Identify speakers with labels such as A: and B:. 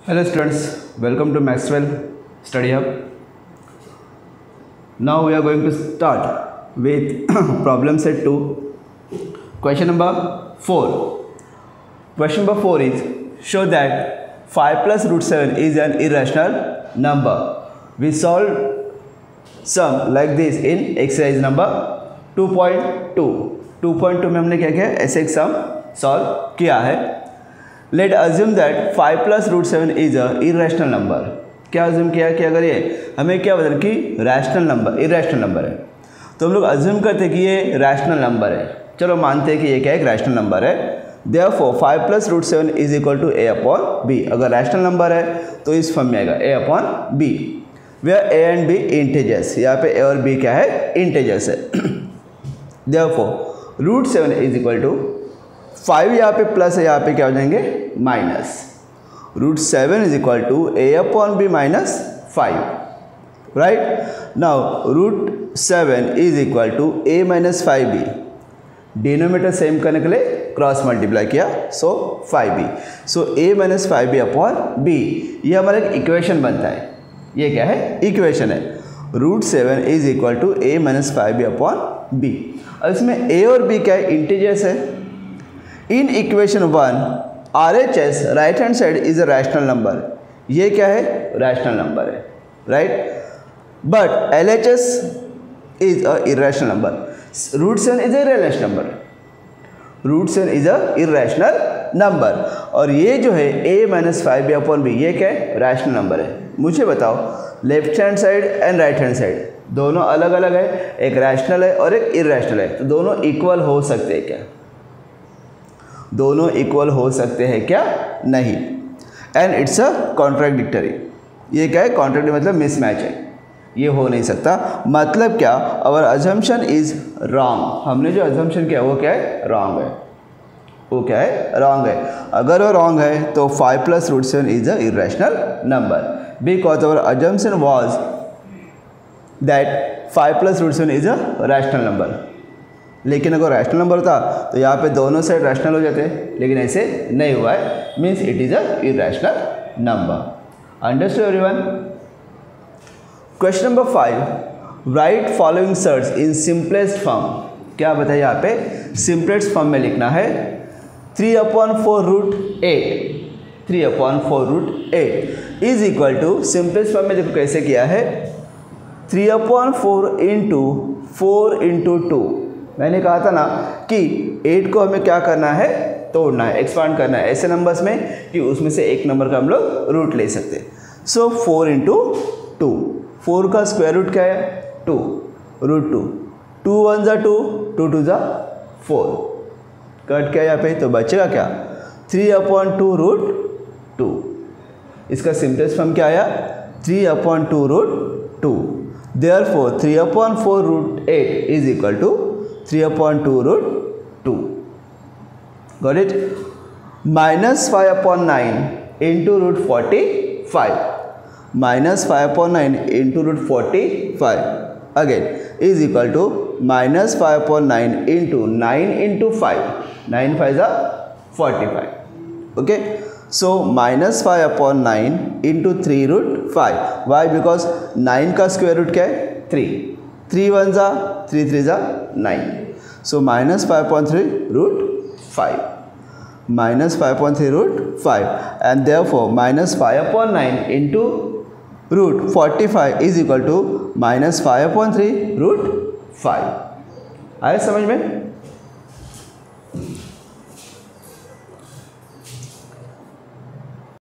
A: Hello students, welcome to Maxwell Study Hub. Now we are going to start with problem set 2. Question number 4. Question number 4 is, show that 5 plus root 7 is an irrational number. We solved sum like this in exercise number 2.2. 2.2 में हमने क्या किया, ऐसे एक सम solve किया है. Let assume that 5 plus root 7 is a irrational number. क्या assume किया कि अगर ये हमें क्या बता कि रैशनल नंबर इरेशनल नंबर है, तो हम लोग अज्यूम करते हैं कि ये रैशनल नंबर है. चलो मानते हैं कि ये क्या एक रैशनल नंबर है. Therefore 5 plus root 7 is equal to a upon b. अगर रैशनल नंबर है तो इस फॉर्म में आएगा a upon b, where a and b integers. यहाँ पे a और b क्या है, इंटीजर्स है. Therefore root 7 is equal to 5 यहाँ पे प्लस है, यहाँ पे क्या हो जाएंगे minus. Root 7 is equal to a upon b minus 5. Right now root 7 is equal to a minus 5b. Denominator same करने के लिए क्रॉस मल्टीप्लाई किया, so 5b. So a minus 5b upon b, ये हमारा एक इक्वेशन बनता है. ये क्या है, इक्वेशन है. Root 7 is equal to a minus 5b upon b. अब इसमें a और b क्या है, इंटीजर्स है. In equation 1 RHS right hand side is a rational number. ये क्या है, रैशनल नंबर है. Right, but LHS is a irrational number. Root 7 is a irrational number. Root 7 is a irrational number. और ये जो है a minus 5b upon b, ये क्या है, रैशनल नंबर है. मुझे बताओ, left hand side and right hand side दोनों अलग अलग है, एक रैशनल है और एक इरेशनल है, तो दोनों इक्वल हो सकते हैं क्या? दोनों इक्वल हो सकते हैं क्या? नहीं. And it's a contradictory. ये क्या है, कॉन्ट्राडिक्टरी मतलब मिसमैच है, ये हो नहीं सकता. मतलब क्या, अवर अजम्पशन इज रॉन्ग. हमने जो अजम्पशन किया वो क्या है, रॉन्ग है. वो क्या है, रॉन्ग है. अगर वो रॉन्ग है तो 5 plus root 7 is a irrational number, because our assumption was that 5 plus root 7 is a rational number. लेकिन अगर रैशनल नंबर था तो यहाँ पे दोनों साइड रैशनल हो जाते हैं, लेकिन ऐसे नहीं हुआ है. Means it is a irrational number. Understood everyone? Question number 5, right following search in simplest form. क्या बताइए, यहाँ पे सिंपलेस्ट फॉर्म में लिखना है. 3 upon 4 root 8. 3 upon 4 root 8 is equal to, simplest form में देखो कैसे किया है, 3 अपॉन 4 इंटू 4 इंटू 2. मैंने कहा था ना कि 8 को हमें क्या करना है, तोड़ना है, एक्सपांड करना है ऐसे नंबर्स में कि उसमें से एक नंबर का हम लोग रूट ले सकते हैं. सो 4 इंटू 2. 4 का स्क्वायर रूट क्या है, 2 रूट 2. 2 1 ज़ा 2, 2 2 ज़ा 4. कट क्या यहाँ पे, तो बचेगा क्या, 3 अपॉन 2 रूट 2. इसका सिंपलेस्ट फॉर्म क्या आया, 3 upon 2 root 2. Therefore 3 upon 4 root 8 is equal to 3 upon 2 root 2. Got it? Minus 5 upon 9 into root 45. Minus 5 upon 9 into root 45 again is equal to minus 5 upon 9 into 9 into 5. 9 5 is 45. Okay? So minus 5 upon 9 into 3 root 5. Why? Because 9 का square root क्या है, 3. 3 1 ज़ा 3 3 ज़ा 9. So minus 5.3 root 5. Minus 5.3 root 5. And therefore minus 5 upon 9 into root 45 is equal to minus 5 upon 3 root 5. आया समझ में?